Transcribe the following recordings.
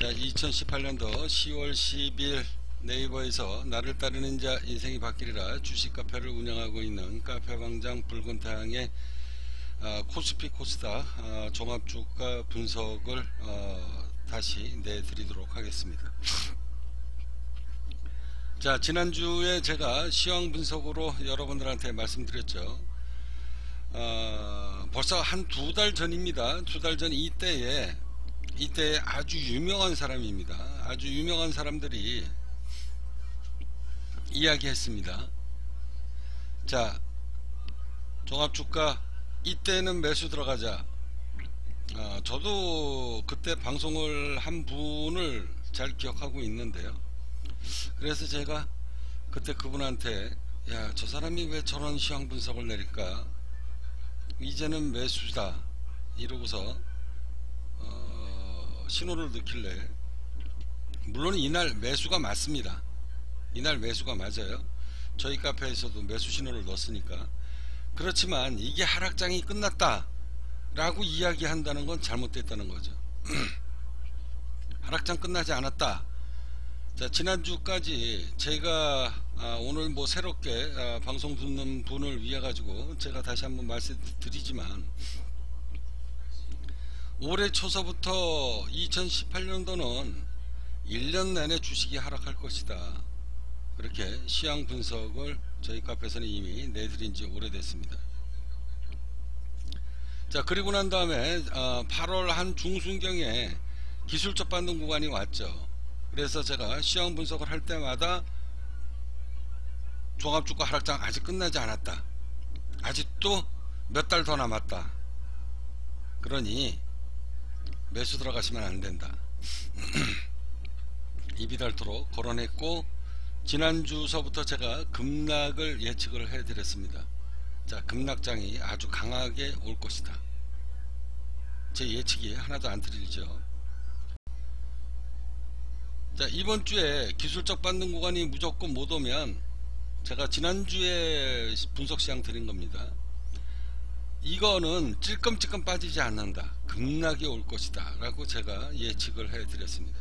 자, 2018년도 10월 10일 네이버에서 나를 따르는 자 인생이 바뀌리라 주식 카페를 운영하고 있는 카페광장 붉은태양의 코스피 코스닥 종합주가 분석을 다시 내드리도록 하겠습니다. 자, 지난주에 제가 시황 분석으로 여러분들한테 말씀드렸죠. 벌써 한 2달 전입니다. 2달 전 이때에 아주 유명한 사람입니다. 아주 유명한 사람들이 이야기했습니다. 자, 종합주가 이때는 매수 들어가자. 저도 그때 방송을 한 분을 잘 기억하고 있는데요. 그래서 제가 그때 그분한테 야, 저 사람이 왜 저런 시황 분석을 내릴까? 이제는 매수다 이러고서 신호를 넣길래, 물론 이날 매수가 맞습니다. 이날 매수가 맞아요. 저희 카페에서도 매수 신호를 넣었으니까. 그렇지만 이게 하락장이 끝났다 라고 이야기한다는 건 잘못됐다는 거죠. 하락장 끝나지 않았다. 자, 지난주까지 제가 오늘 뭐 새롭게 방송 듣는 분을 위해 가지고 제가 다시 한번 말씀드리지만, 올해 초서부터 2018년도는 1년 내내 주식이 하락할 것이다, 그렇게 시황 분석을 저희 카페에서는 이미 내드린 지 오래됐습니다. 자, 그리고 난 다음에 8월 한 중순경에 기술적 반등 구간이 왔죠. 그래서 제가 시황 분석을 할 때마다 종합주가 하락장 아직 끝나지 않았다, 아직도 몇 달 더 남았다, 그러니 매수 들어가시면 안된다 입이 닳도록 거론했고, 지난주서부터 제가 급락을 예측을 해드렸습니다. 자, 급락장이 아주 강하게 올 것이다. 제 예측이 하나도 안 틀리죠. 자, 이번주에 기술적 반등 구간이 무조건 못 오면, 제가 지난주에 분석시장 드린 겁니다. 이거는 찔끔찔끔 빠지지 않는다, 급락이 올 것이다 라고 제가 예측을 해 드렸습니다.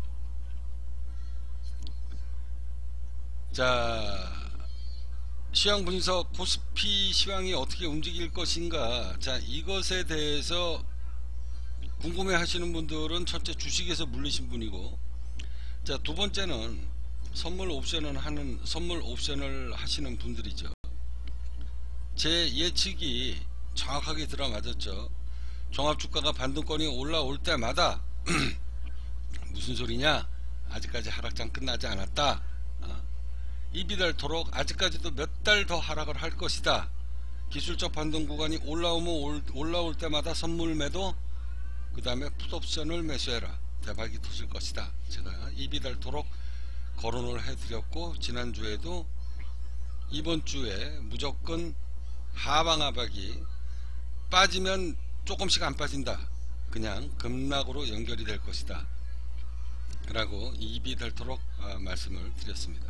자, 시황 분석, 코스피 시황이 어떻게 움직일 것인가. 자, 이것에 대해서 궁금해 하시는 분들은 첫째 주식에서 물리신 분이고, 자, 두 번째는 선물 옵션을 하시는 분들이죠. 제 예측이 정확하게 들어맞았죠. 종합주가가 반등권이 올라올 때마다 무슨 소리냐, 아직까지 하락장 끝나지 않았다, 입이 닳도록 아직까지도 몇 달 더 하락을 할 것이다, 기술적 반등 구간이 올라올 때마다 선물 매도, 그 다음에 풋옵션을 매수해라, 대박이 터질 것이다, 제가 입이 닳도록 거론을 해드렸고, 지난주에도 이번주에 무조건 하방하박이 빠지면 조금씩 안 빠진다, 그냥 급락으로 연결이 될 것이다 라고 입이 닳도록 말씀을 드렸습니다.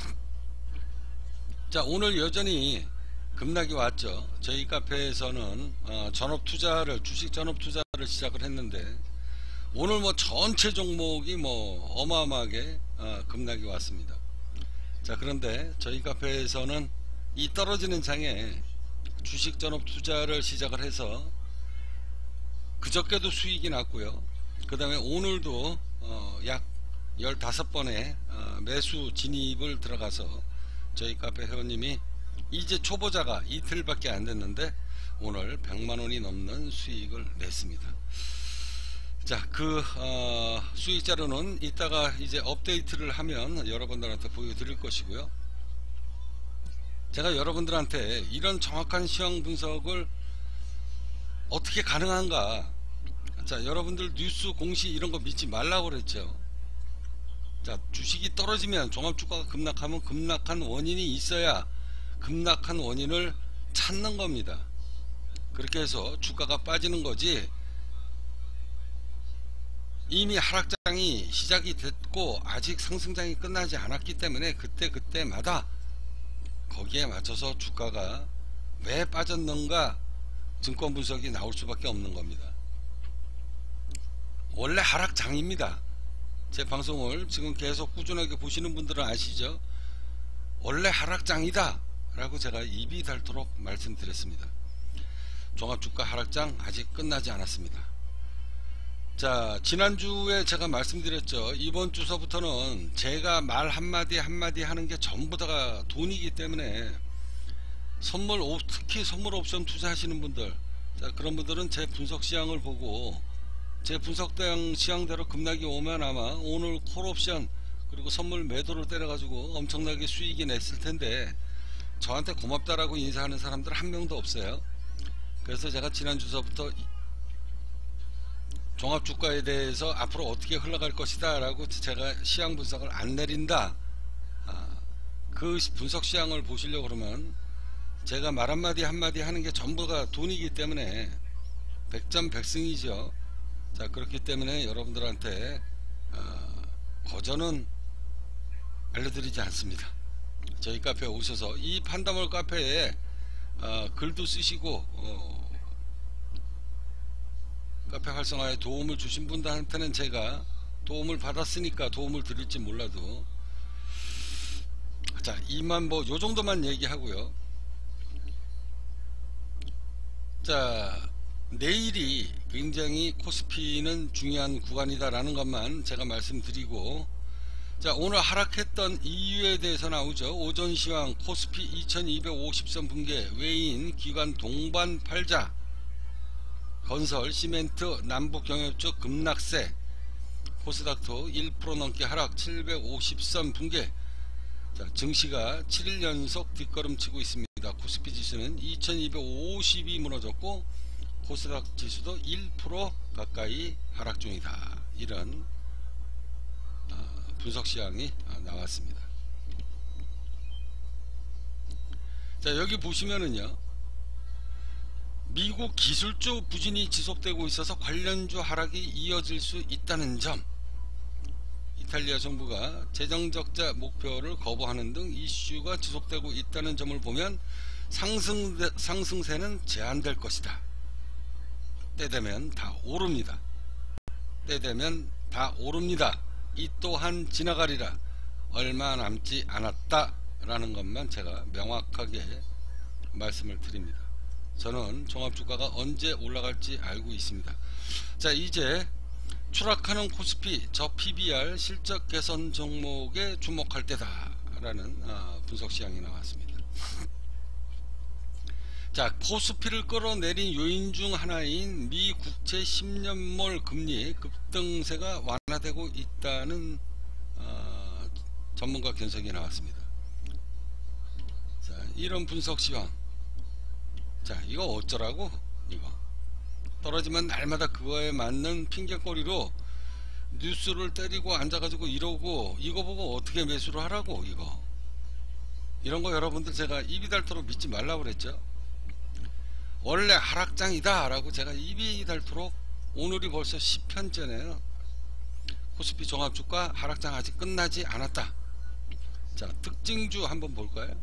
자, 오늘 여전히 급락이 왔죠. 저희 카페에서는 주식 전업투자를 시작을 했는데, 오늘 뭐 전체 종목이 뭐 어마어마하게 급락이 왔습니다. 자, 그런데 저희 카페에서는 이 떨어지는 장에 주식 전업투자를 시작을 해서 그저께도 수익이 났고요. 그 다음에 오늘도 약 15번의 매수 진입을 들어가서 저희 카페 회원님이 이제 초보자가 이틀밖에 안 됐는데 오늘 100만원이 넘는 수익을 냈습니다. 자, 그 수익 자료는 이따가 이제 업데이트를 하면 여러분들한테 보여드릴 것이고요. 제가 여러분들한테 이런 정확한 시황 분석을 어떻게 가능한가. 자, 여러분들 뉴스 공시 이런 거 믿지 말라고 그랬죠. 자, 주식이 떨어지면, 종합주가가 급락하면 급락한 원인이 있어야 급락한 원인을 찾는 겁니다. 그렇게 해서 주가가 빠지는 거지, 이미 하락장이 시작이 됐고 아직 상승장이 끝나지 않았기 때문에 그때마다 거기에 맞춰서 주가가 왜 빠졌는가 증권 분석이 나올 수밖에 없는 겁니다. 원래 하락장입니다. 제 방송을 지금 계속 꾸준하게 보시는 분들은 아시죠? 원래 하락장이다 라고 제가 입이 닳도록 말씀드렸습니다. 종합주가 하락장 아직 끝나지 않았습니다. 자, 지난주에 제가 말씀드렸죠. 이번 주서부터는 제가 말 한마디 한마디 하는 게 전부 다가 돈이기 때문에 특히 선물 옵션 투자하시는 분들, 자, 그런 분들은 제 분석 시향을 보고 제 분석 시향대로 급락이 오면 아마 오늘 콜옵션 그리고 선물 매도를 때려가지고 엄청나게 수익이 냈을 텐데 저한테 고맙다라고 인사하는 사람들 한 명도 없어요. 그래서 제가 지난주서부터 종합주가에 대해서 앞으로 어떻게 흘러갈 것이다 라고 제가 시향 분석을 안 내린다. 그 분석 시향을 보시려고 그러면 제가 말 한마디 한마디 하는 게 전부가 돈이기 때문에 백전백승이죠. 자, 그렇기 때문에 여러분들한테 거저는 알려드리지 않습니다. 저희 카페에 오셔서 이 판다몰 카페에 글도 쓰시고 카페 활성화에 도움을 주신 분들한테는 제가 도움을 받았으니까 도움을 드릴지 몰라도, 자, 이만 뭐 요정도만 얘기하고요. 자, 내일이 굉장히 코스피는 중요한 구간이다 라는 것만 제가 말씀드리고, 자, 오늘 하락했던 이유에 대해서 나오죠. 오전 시황 코스피 2250선 붕괴, 외인 기관 동반 팔자, 건설, 시멘트, 남북경협주 급락세, 코스닥도 1% 넘게 하락, 750선 붕괴. 자, 증시가 7일 연속 뒷걸음치고 있습니다. 코스피 지수는 2250이 무너졌고 코스닥 지수도 1% 가까이 하락 중이다. 이런 분석 시향이 나왔습니다. 자, 여기 보시면은요, 미국 기술주 부진이 지속되고 있어서 관련주 하락이 이어질 수 있다는 점, 이탈리아 정부가 재정적자 목표를 거부하는 등 이슈가 지속되고 있다는 점을 보면 상승세는 제한될 것이다. 때 되면 다 오릅니다. 때 되면 다 오릅니다. 이 또한 지나가리라. 얼마 남지 않았다 라는 것만 제가 명확하게 말씀을 드립니다. 저는 종합주가가 언제 올라갈지 알고 있습니다. 자, 이제 추락하는 코스피, 저 PBR 실적 개선 종목에 주목할 때다 라는 분석 시향이 나왔습니다. 자, 코스피를 끌어내린 요인 중 하나인 미 국채 10년물 금리 급등세가 완화되고 있다는 전문가 견석이 나왔습니다. 자, 이런 분석 시황, 자, 이거 어쩌라고? 이거 떨어지면 날마다 그거에 맞는 핑계거리로 뉴스를 때리고 앉아가지고 이러고, 이거 보고 어떻게 매수를 하라고. 이런 거 여러분들 제가 입이 닳도록 믿지 말라고 그랬죠. 원래 하락장이다 라고 제가 입이 닳도록, 오늘이 벌써 10편째네요 코스피 종합주가 하락장 아직 끝나지 않았다. 자, 특징주 한번 볼까요?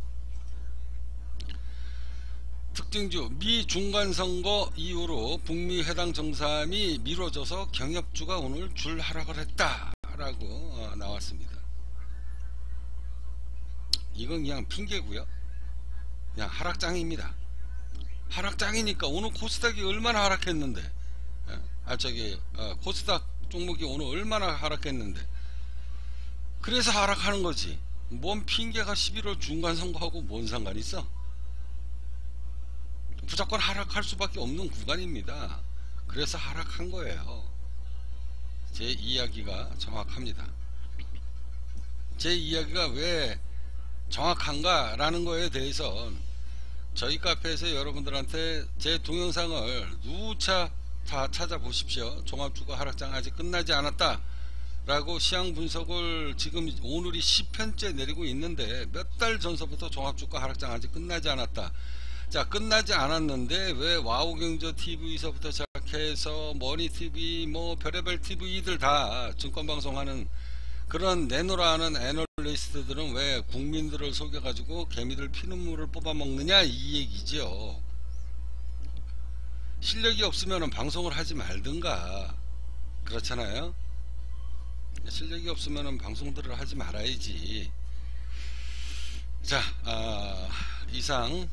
특징주, 미 중간선거 이후로 북미 회담 정상이 미뤄져서 경협주가 오늘 줄 하락을 했다 라고 나왔습니다. 이건 그냥 핑계고요. 그냥 하락장입니다. 하락장이니까 오늘 코스닥이 얼마나 하락했는데, 코스닥 종목이 오늘 얼마나 하락했는데, 그래서 하락하는 거지. 뭔 핑계가 11월 중간선거하고 뭔 상관이 있어? 무조건 하락할 수밖에 없는 구간입니다. 그래서 하락한 거예요. 제 이야기가 정확합니다. 제 이야기가 왜 정확한가 라는 거에 대해서 저희 카페에서 여러분들한테 제 동영상을 누차 다 찾아보십시오. 종합주가 하락장 아직 끝나지 않았다 라고 시향 분석을 지금 오늘이 10편째 내리고 있는데, 몇 달 전서부터 종합주가 하락장 아직 끝나지 않았다. 자, 끝나지 않았는데 왜 와우경제TV서부터 시작해서 머니TV 뭐 별의별 TV들 다 증권방송하는 그런 내노라 하는 애널리스트들은 왜 국민들을 속여가지고 개미들 피눈물을 뽑아먹느냐, 이 얘기죠. 실력이 없으면 방송을 하지 말든가, 그렇잖아요. 실력이 없으면 방송들을 하지 말아야지. 자, 이상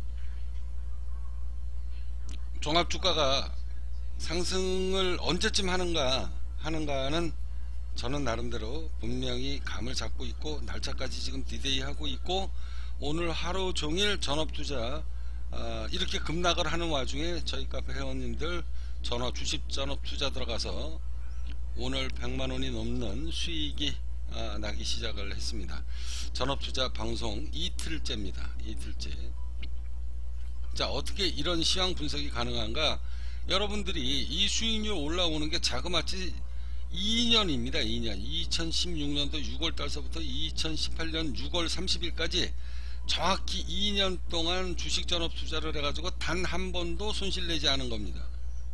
종합주가가 상승을 언제쯤 하는가는 저는 나름대로 분명히 감을 잡고 있고, 날짜까지 지금 디데이 하고 있고, 오늘 하루 종일 전업투자 이렇게 급락을 하는 와중에 저희 카페 회원님들 주식 전업투자 들어가서 오늘 100만원이 넘는 수익이 나기 시작을 했습니다. 전업투자 방송 이틀째입니다. 이틀째. 자, 어떻게 이런 시황 분석이 가능한가? 여러분들이 이 수익률 올라오는 게 자그마치 2년입니다. 2년. 2016년도 6월달서부터 2018년 6월 30일까지 정확히 2년 동안 주식 전업 투자를 해가지고 단 한 번도 손실 내지 않은 겁니다.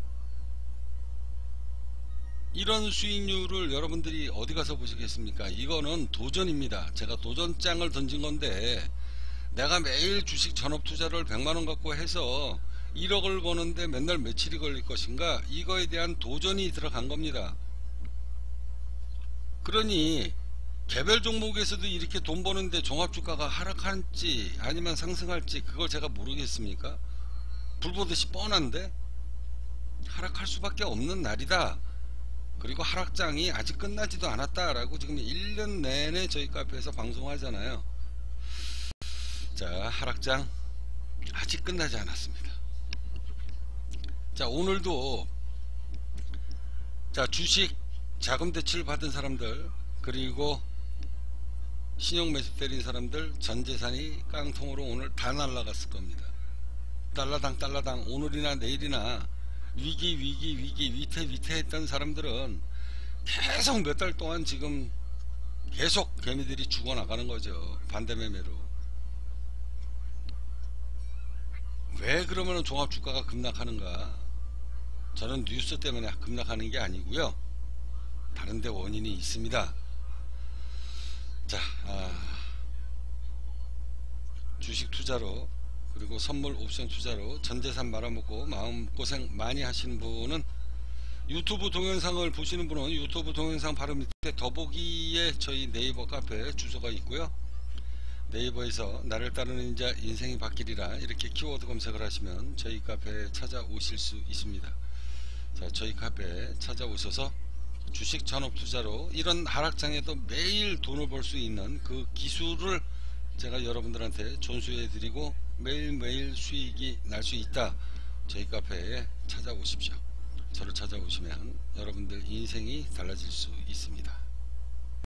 이런 수익률을 여러분들이 어디 가서 보시겠습니까? 이거는 도전입니다. 제가 도전장을 던진 건데, 내가 매일 주식 전업 투자를 100만원 갖고 해서 1억을 버는데 맨날 며칠이 걸릴 것인가? 이거에 대한 도전이 들어간 겁니다. 그러니 개별 종목에서도 이렇게 돈 버는데 종합주가가 하락할지 아니면 상승할지 그걸 제가 모르겠습니까? 불보듯이 뻔한데 하락할 수밖에 없는 날이다. 그리고 하락장이 아직 끝나지도 않았다라고 지금 1년 내내 저희 카페에서 방송하잖아요. 자, 하락장 아직 끝나지 않았습니다. 자, 오늘도 자, 주식 자금 대출 받은 사람들, 그리고 신용 매수 때린 사람들 전 재산이 깡통으로 오늘 다 날라갔을 겁니다. 달러당 오늘이나 내일이나 위기 위태했던 사람들은 계속 몇 달 동안 지금 계속 개미들이 죽어나가는 거죠. 반대매매로. 왜 그러면 종합주가가 급락하는가? 저는 뉴스 때문에 급락하는 게 아니고요, 다른데 원인이 있습니다. 자, 주식 투자로 그리고 선물 옵션 투자로 전재산 말아먹고 마음고생 많이 하시는 분은, 유튜브 동영상을 보시는 분은 유튜브 동영상 바로 밑에 더보기에 저희 네이버 카페 주소가 있고요. 네이버에서 나를 따르는 자 인생이 바뀌리라 이렇게 키워드 검색을 하시면 저희 카페에 찾아오실 수 있습니다. 자, 저희 카페에 찾아오셔서 주식 전업 투자로 이런 하락장에도 매일 돈을 벌 수 있는 그 기술을 제가 여러분들한테 전수해 드리고 매일매일 수익이 날 수 있다. 저희 카페에 찾아오십시오. 저를 찾아오시면 여러분들 인생이 달라질 수 있습니다.